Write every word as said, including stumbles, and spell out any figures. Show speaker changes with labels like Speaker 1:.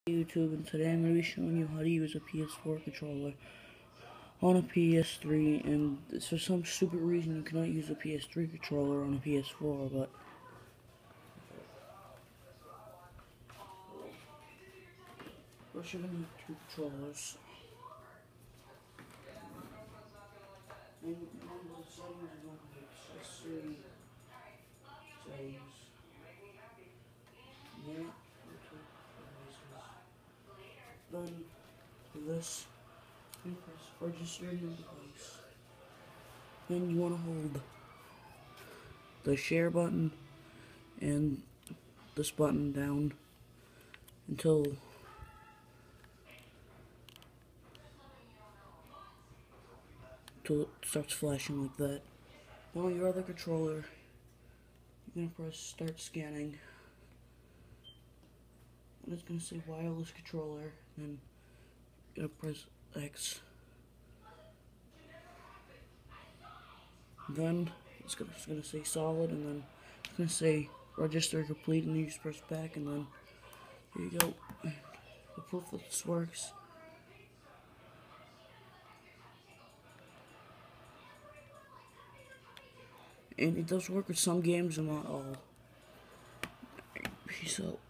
Speaker 1: YouTube, and today I'm going to be showing you how to use a P S four controller on a P S three, and for some stupid reason you cannot use a P S three controller on a P S four, but first you're going to need two controllers, and one of the settings is going to be accessory settings, yeah, then for this, you press register your device. Then you want to hold the share button and this button down until until it starts flashing like that. Now on your other controller, you're gonna press start scanning, and it's gonna say wireless controller, and you're gonna press X. Then it's gonna, it's gonna say solid, and then it's gonna say register complete, and you just press back, and then here you go. The proof that this works. And it does work with some games and not all. Peace out.